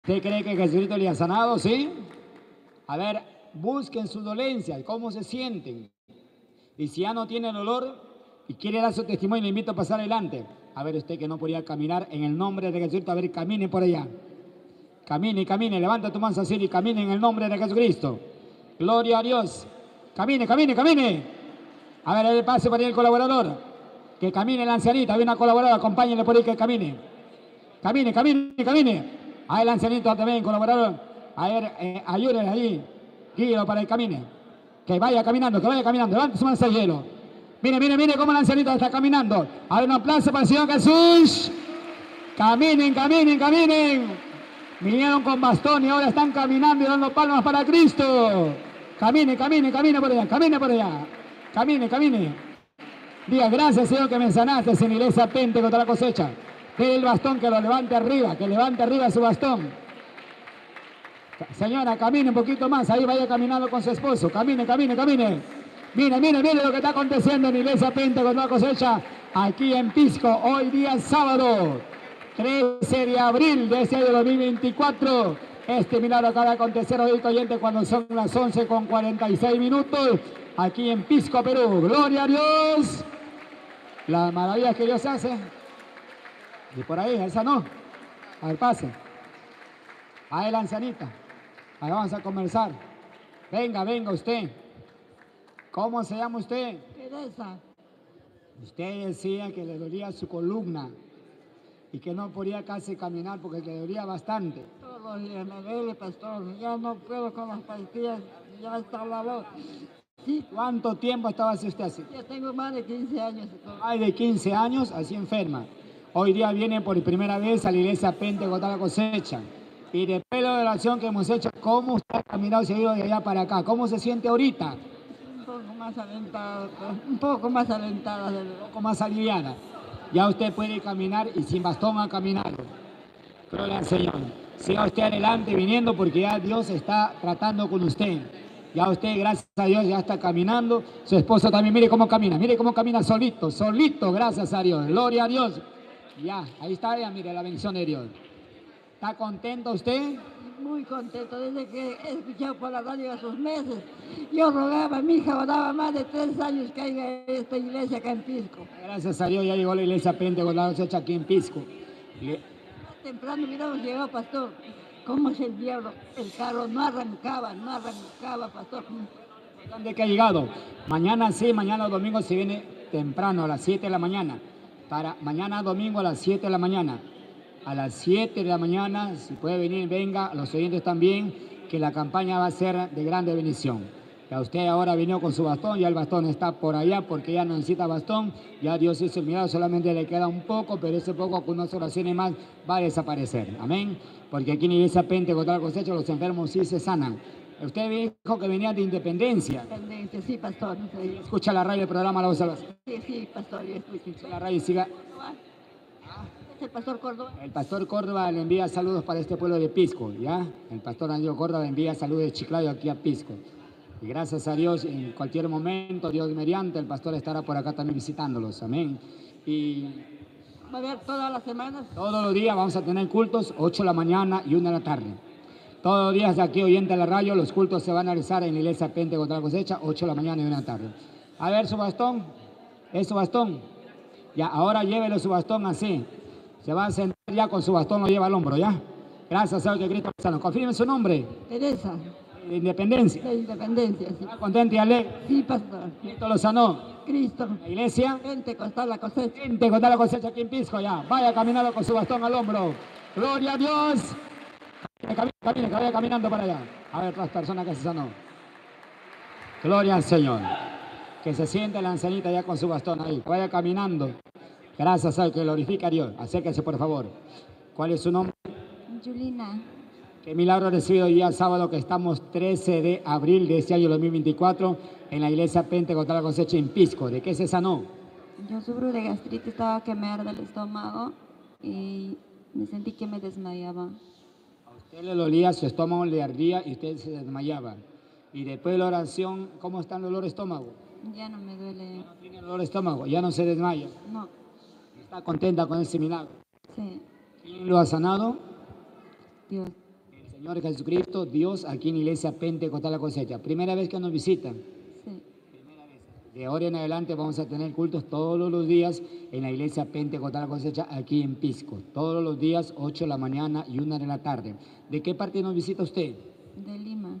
¿Usted cree que Jesucristo le ha sanado? ¿Sí? A ver, busquen sus dolencias, cómo se sienten. Y si ya no tiene dolor y quiere dar su testimonio, le invito a pasar adelante. A ver, usted que no podía caminar, en el nombre de Jesucristo, a ver, camine por allá. Camine, camine, levanta tu mano así y camine en el nombre de Jesucristo. Gloria a Dios. Camine, camine, camine. A ver, el pase por ahí el colaborador. Que camine la ancianita, hay una colaboradora, acompáñenle por ahí que camine. Camine, camine, camine. Ahí el ancianito también, colaborador. A ver, ayúdenle ahí. Guíelo para el camine. Que vaya caminando, levante su mano al hielo. Mire, mire, mire cómo el ancianito está caminando. A ver, un aplauso para el Señor Jesús. Caminen, caminen, caminen. Vinieron con bastón y ahora están caminando y dando palmas para Cristo. Camine, camine, camine por allá, camine por allá. Camine, camine. Diga, gracias Señor que me sanaste en iglesia Pente contra la cosecha. Dele el bastón, que lo levante arriba, que levante arriba su bastón. Señora, camine un poquito más, ahí vaya caminando con su esposo. Camine, camine, camine. Mire, mire, mire lo que está aconteciendo en iglesia Pente contra la cosecha aquí en Pisco, hoy día sábado. 13 de abril de este año 2024, este milagro acaba de acontecer hoy, oyente, cuando son las 11:46 aquí en Pisco, Perú. Gloria a Dios. Las maravillas que Dios hace. Y por ahí, esa no. A ver, pase. Ahí la ancianita. Ahí vamos a conversar. Venga, venga usted. ¿Cómo se llama usted? Teresa. Usted decía que le dolía su columna y que no podía casi caminar porque le dolía bastante. Todos los días me duele, pastor. Ya no puedo con las pastillas, ya está la voz. Sí. ¿Cuánto tiempo estaba así usted así? Ya tengo más de 15 años. Hay de 15 años así enferma. Hoy día viene por primera vez a la iglesia Pente contra la cosecha. Y después de la oración que hemos hecho, ¿cómo usted ha caminado seguido de allá para acá? ¿Cómo se siente ahorita? Un poco más alentada, un poco más alentada. Un poco más aliviada. Ya usted puede caminar y sin bastón ha caminado. Gloria al Señor. Siga usted adelante viniendo porque ya Dios está tratando con usted. Ya usted, gracias a Dios, ya está caminando. Su esposo también, mire cómo camina solito, solito, gracias a Dios. Gloria a Dios. Ya, ahí está, ya mire la bendición de Dios. ¿Está contento usted? Muy contento, desde que he escuchado por la radio a sus meses. Yo rogaba, mi hija oraba más de 3 años que haya esta iglesia acá en Pisco. Gracias a Dios ya llegó la iglesia Pente con la cosecha aquí en Pisco. Más temprano miramos, llegó pastor. ¿Cómo es el diablo? El carro no arrancaba, pastor. ¿Dónde que ha llegado? Mañana sí, mañana domingo se viene temprano, a las 7 de la mañana. Para mañana domingo a las 7 de la mañana. A las 7 de la mañana, si puede venir, venga, los oyentes también, que la campaña va a ser de grande bendición. Ya usted ahora vino con su bastón, ya el bastón está por allá porque ya no necesita bastón, ya Dios hizo el milagro, solamente le queda un poco, pero ese poco con unas oraciones más va a desaparecer. Amén. Porque aquí en Iglesia Pente contra la cosecha los enfermos sí se sanan. Usted dijo que venía de Independencia. Independencia, sí, pastor. Sí. Escucha la radio, el programa La Voz de Salvación. Sí, pastor, yo escucho. La radio siga. El pastor Córdoba. El pastor Córdoba le envía saludos para este pueblo de Pisco, ¿ya? El pastor Andrés Córdoba envía saludos de Chiclayo aquí a Pisco. Y gracias a Dios, en cualquier momento, Dios mediante, el pastor estará por acá también visitándolos, amén. Y ¿va a haber todas las semanas? Todos los días vamos a tener cultos, 8 de la mañana y 1 de la tarde. Todos los días de aquí, oyente de la radio, los cultos se van a realizar en la iglesia Pente contra la cosecha, 8 de la mañana y 1 de la tarde. A ver su bastón, es su bastón. Ya, ahora llévelo su bastón así. Se va a sentar ya con su bastón, lo lleva al hombro, ¿ya? Gracias a Dios que Cristo es sano. Confirme su nombre. Teresa. De Independencia. De Independencia, sí. ¿Está contento y alegre? Sí, pastor. Cristo lo sanó. Cristo. La iglesia. Pente contra la cosecha. Pente contra la cosecha aquí en Pisco, ya. Vaya caminando con su bastón al hombro. Gloria a Dios. Camine, que vaya caminando para allá. A ver, otras personas que se sanó. Gloria al Señor. Que se siente la ancianita ya con su bastón ahí. Que vaya caminando. Gracias al que glorifica a Dios. Acérquese, por favor. ¿Cuál es su nombre? Julina. Qué milagro recibido hoy día sábado que estamos 13 de abril de este año 2024 en la iglesia Pente contra la cosecha en Pisco. ¿De qué se sanó? Yo sufro de gastritis, estaba que me arde el estómago y me sentí que me desmayaba. A usted le dolía, su estómago le ardía y usted se desmayaba. Y después de la oración, ¿cómo está el dolor de estómago? Ya no me duele. Ya no tiene dolor de estómago, ya no se desmaya. No. ¿Está contenta con ese milagro? Sí. ¿Quién lo ha sanado? Dios. Señor Jesucristo, Dios, aquí en la Iglesia Pentecostal La Cosecha. Primera vez que nos visitan. Sí. De ahora en adelante vamos a tener cultos todos los días en la Iglesia Pentecostal La Cosecha aquí en Pisco. Todos los días, 8 de la mañana y 1 de la tarde. ¿De qué parte nos visita usted? De Lima.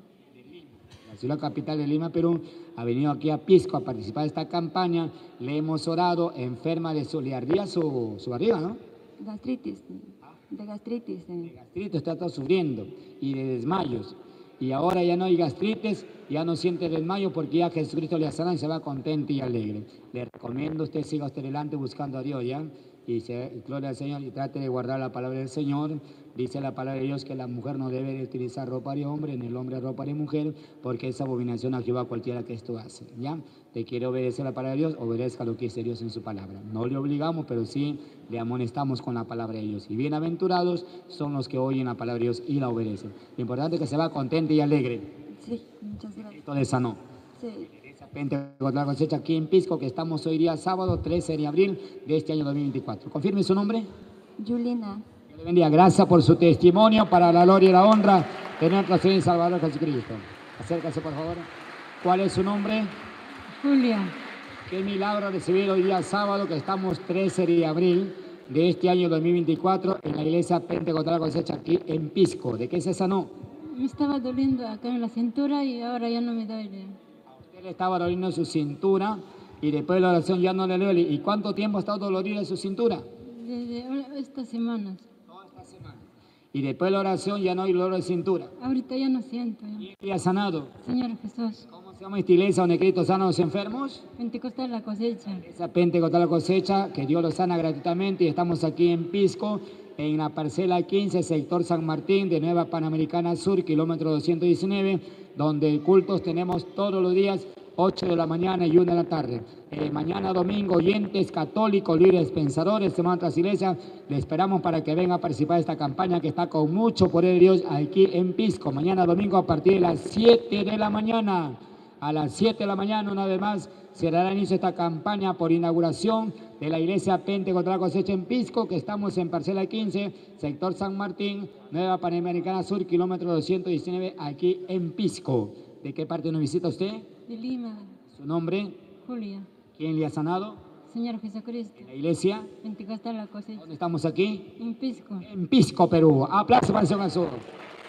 La ciudad capital de Lima, Perú. Ha venido aquí a Pisco a participar de esta campaña. Le hemos orado, enferma de soliardía su barriga, ¿no? Gastritis. De gastritis. De gastritis está todo sufriendo y de desmayos. Y ahora ya no hay gastritis, ya no siente desmayo porque ya Jesucristo le ha sanado y se va contento y alegre. Le recomiendo usted siga usted adelante buscando a Dios, ¿ya? Y gloria al Señor y trate de guardar la palabra del Señor. Dice la palabra de Dios que la mujer no debe de utilizar ropa de hombre, ni el hombre ropa de mujer, porque es abominación a Jehová cualquiera que esto hace, ¿ya? Te quiere obedecer la palabra de Dios, obedezca lo que dice Dios en su palabra. No le obligamos, pero sí le amonestamos con la palabra de Dios. Y bienaventurados son los que oyen la palabra de Dios y la obedecen. Lo importante es que se va contento y alegre. Sí, muchas gracias. Esto le sanó. Sí. Pentecostal La Cosecha aquí en Pisco, que estamos hoy día sábado 13 de abril de este año 2024. Confirme su nombre. Yulina. Dios le bendiga. Gracias por su testimonio, para la gloria y la honra de nuestro Señor y Salvador Jesucristo. Acércase, por favor. ¿Cuál es su nombre? Julia, Qué milagro recibir hoy día sábado, que estamos 13 de abril de este año 2024 en la iglesia Pentecostal La Cosecha aquí en Pisco. ¿De qué se sanó? me estaba doliendo acá en la cintura y ahora ya no me duele. A usted le estaba doliendo su cintura y después de la oración ya no le duele. ¿Y cuánto tiempo ha estado dolorido en su cintura? Desde estas semanas. Toda esta semana. Y después de la oración ya no hay dolor de cintura. Ahorita ya no siento. Ya. ¿Y ha sanado? Señor Jesús, ¿Cómo se llama esta iglesia donde Cristo sana a los enfermos? Pentecostal La Cosecha. Esa Pentecostal La Cosecha, que Dios lo sana gratuitamente, y estamos aquí en Pisco, en la parcela 15, sector San Martín, de Nueva Panamericana Sur, kilómetro 219, donde cultos tenemos todos los días, 8 de la mañana y 1 de la tarde. Mañana domingo, oyentes católicos, libres pensadores, hermanos de otras iglesias, le esperamos para que venga a participar de esta campaña que está con mucho poder de Dios aquí en Pisco. Mañana domingo a partir de las 7 de la mañana. A las 7 de la mañana, una vez más, se dará inicio a esta campaña por inauguración de la iglesia Pentecostal La Cosecha en Pisco, que estamos en parcela 15, sector San Martín, Nueva Panamericana Sur, kilómetro 219, aquí en Pisco. ¿De qué parte nos visita usted? De Lima, ¿Su nombre? Julia. ¿Quién le ha sanado? Señor Jesucristo, ¿En la iglesia? Pentecostal La Cosecha. ¿Dónde estamos aquí? En Pisco. En Pisco, Perú. Aplausos para el Señor Jesús.